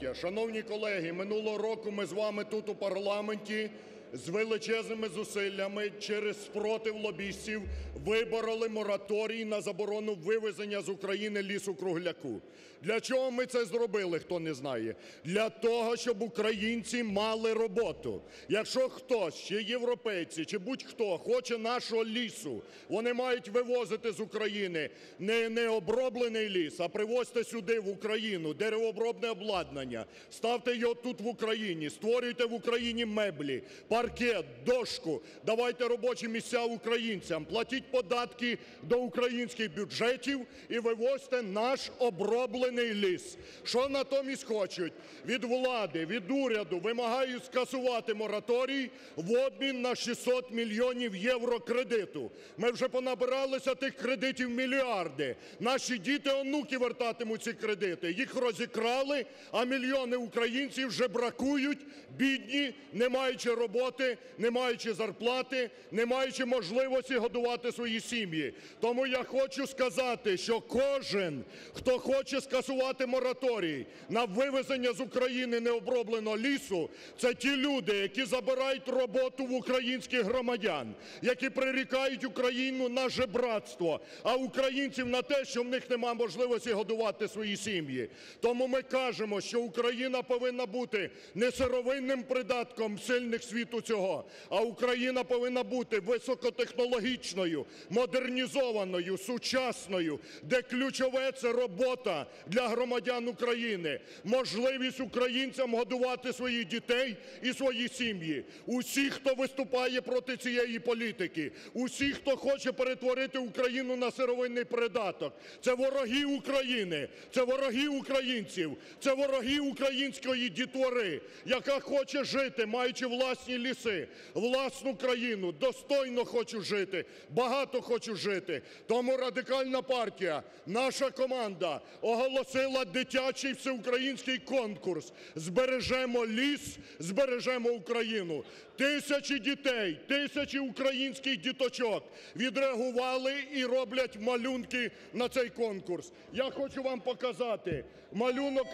партія. Шановні колеги, минулого року ми з вами тут у парламенті з величезними зусиллями через спротив лобістів вибороли мораторій на заборону вивезення з України лісу-кругляку. Для чого ми це зробили, хто не знає? Для того, щоб українці мали роботу. Якщо хтось, чи європейці, чи будь-хто хоче нашого лісу, вони мають вивозити з України не оброблений ліс, а привозьте сюди, в Україну, деревообробне обладнання, ставте його тут в Україні, створюйте в Україні меблі, паркет, дошку, давайте робочі місця українцям, платіть податки до українських бюджетів і вивозьте наш оброблений ліс. Що натомість хочуть? Від влади, від уряду вимагають скасувати мораторій в обмін на 600 мільйонів євро кредиту. Ми вже понабиралися тих кредитів мільярди. Наші діти, онуки вертатимуть ці кредити. Їх розікрали, а мільйони українців жебракують, бідні, не маючи роботи, не маючи зарплати, не маючи можливості годувати свої сім'ї. Тому я хочу сказати, що кожен, хто хоче скасувати мораторій на вивезення з України необробленого лісу, це ті люди, які забирають роботу в українських громадян, які прирікають Україну на жебрацтво, а українців на те, що в них немає можливості годувати свої сім'ї. Тому ми кажемо, що Україна повинна бути не сировинним придатком сильних світу цього, а Україна повинна бути високотехнологічною, модернізованою, сучасною, де ключове – це робота для громадян України, можливість українцям годувати своїх дітей і свої сім'ї. Усі, хто виступає проти цієї політики, усі, хто хоче перетворити Україну на сировинний придаток, це вороги України, це вороги українців, це вороги української дітвори, яка хоче жити, маючи власні ліси, власну країну, достойно хочу жити, багато хочу жити. Тому Радикальна партія, наша команда оголосила дитячий всеукраїнський конкурс «Збережемо ліс, збережемо Україну». Тисячі дітей, тисячі українських діточок відреагували і роблять малюнки на цей конкурс. Я хочу вам показати малюнок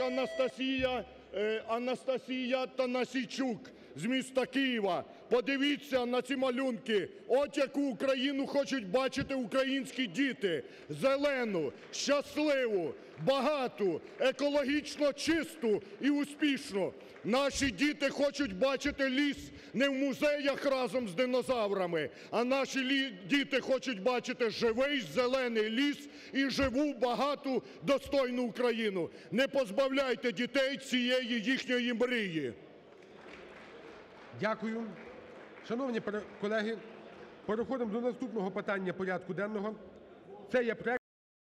Анастасія Танасійчук з міста Києва. Подивіться на ці малюнки. От яку Україну хочуть бачити українські діти. Зелену, щасливу, багату, екологічно чисту і успішну. Наші діти хочуть бачити ліс не в музеях разом з динозаврами, а наші діти хочуть бачити живий зелений ліс і живу, багату, достойну Україну. Не позбавляйте дітей цієї їхньої мрії. Дякую. Шановні колеги, переходимо до наступного питання порядку денного. Це є проект